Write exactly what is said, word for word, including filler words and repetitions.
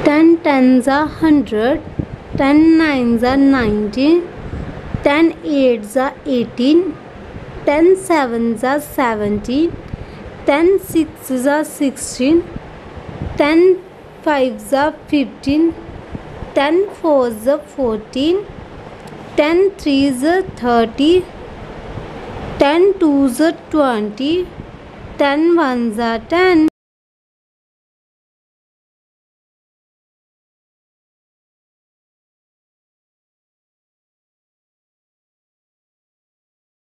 ten tens are hundred, ten nines are nineteen, ten eights are eighteen, ten sevens are seventeen, ten sixes are sixteen, ten fives are fifteen, ten fours are fourteen, ten threes are thirty, ten twos are twenty, ten ones are ten.